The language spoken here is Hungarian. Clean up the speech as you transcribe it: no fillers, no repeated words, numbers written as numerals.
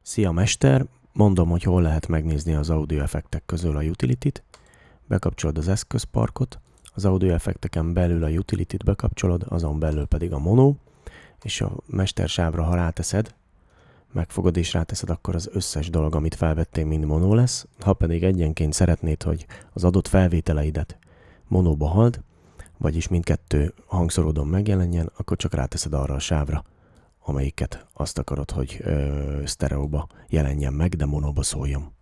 Szia mester! Mondom, hogy hol lehet megnézni az audio effektek közül a utility-t. Bekapcsolod az eszközparkot, az audio effekteken belül a utility-t bekapcsolod, azon belül pedig a mono, és a mestersávra, ha ráteszed, megfogod és ráteszed, akkor az összes dolog, amit felvettél, mind mono lesz. Ha pedig egyenként szeretnéd, hogy az adott felvételeidet monóba hald, vagyis mindkettő hangszorodon megjelenjen, akkor csak ráteszed arra a sávra, amelyiket azt akarod, hogy sztereóba jelenjen meg, de monóba szóljon.